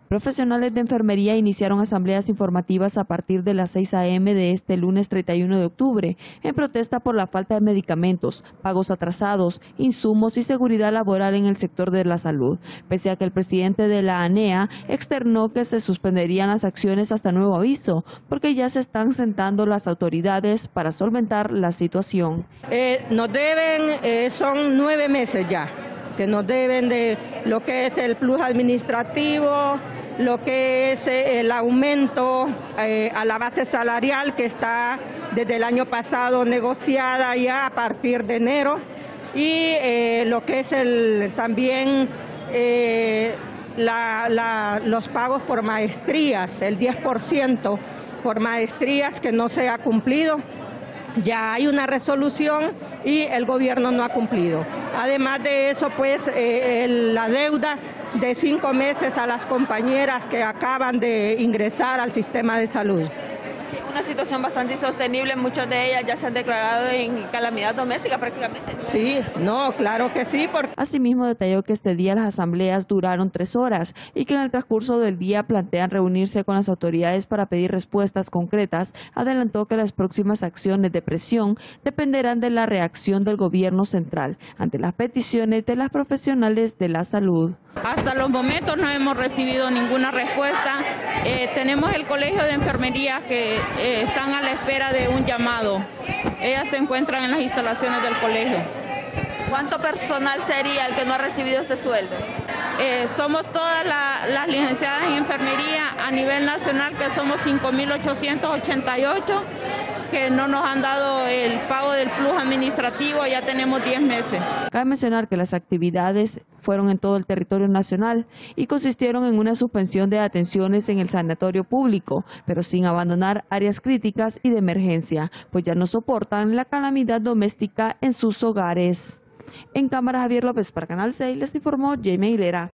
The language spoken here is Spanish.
Profesionales de enfermería iniciaron asambleas informativas a partir de las 6 a.m. de este lunes 31 de octubre, en protesta por la falta de medicamentos, pagos atrasados, insumos y seguridad laboral en el sector de la salud, pese a que el presidente de la ANEA externó que se suspenderían las acciones hasta nuevo aviso, porque ya se están sentando las autoridades para solventar la situación. Nos deben, son 9 meses ya, que nos deben de lo que es el plus administrativo, lo que es el aumento a la base salarial que está desde el año pasado negociada ya a partir de enero, y lo que es también los pagos por maestrías, el 10% por maestrías que no se ha cumplido. Ya hay una resolución y el gobierno no ha cumplido. Además de eso, pues la deuda de 5 meses a las compañeras que acaban de ingresar al sistema de salud. Una situación bastante insostenible, muchas de ellas ya se han declarado en calamidad doméstica prácticamente. Sí, no, claro que sí. Asimismo detalló que este día las asambleas duraron 3 horas y que en el transcurso del día plantean reunirse con las autoridades para pedir respuestas concretas. Adelantó que las próximas acciones de presión dependerán de la reacción del gobierno central ante las peticiones de las profesionales de la salud. Hasta los momentos no hemos recibido ninguna respuesta. Tenemos el Colegio de Enfermería que están a la espera de un llamado. Ellas se encuentran en las instalaciones del colegio. ¿Cuánto personal sería el que no ha recibido este sueldo? Somos todas las licenciadas en enfermería a nivel nacional, que somos 5.888, que no nos han dado el pago del plus administrativo, ya tenemos 10 meses. Cabe mencionar que las actividades fueron en todo el territorio nacional y consistieron en una suspensión de atenciones en el sanatorio público, pero sin abandonar áreas críticas y de emergencia, pues ya no soportan la calamidad doméstica en sus hogares. En cámara, Javier López para Canal 6 les informó Jaime Aguilera.